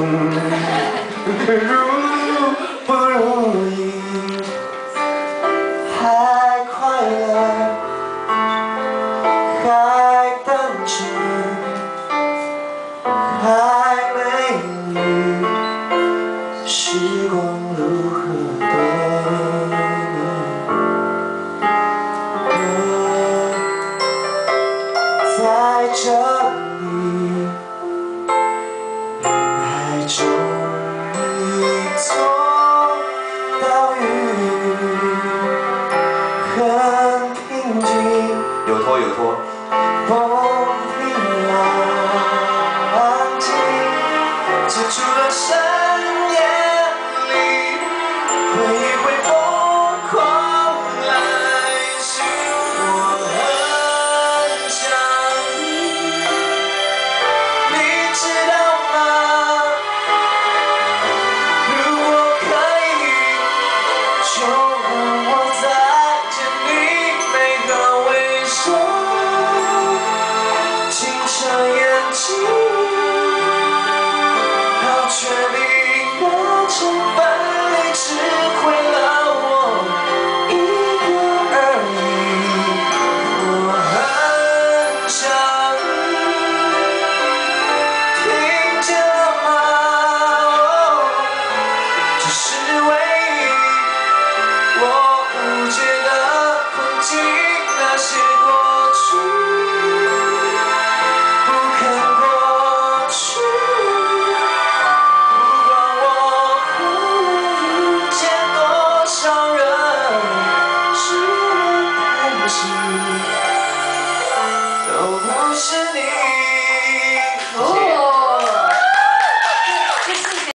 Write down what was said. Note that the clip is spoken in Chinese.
如不如意，还快乐，还单纯，还美丽。时光如何对你？我在这里，爱中一座岛屿，很平静，有拖有拖，风平浪静，接触了深夜里，回忆会疯狂来袭，我很想你知道吗？如果可以，就让我再见你每个微笑，清澈眼睛，好确定那成分里只毁了我一个而已。我很想听见了吗？这是唯一我无解的困境，那些过去不肯过去，不管我后来遇见多少人，是人叹息，都不是你。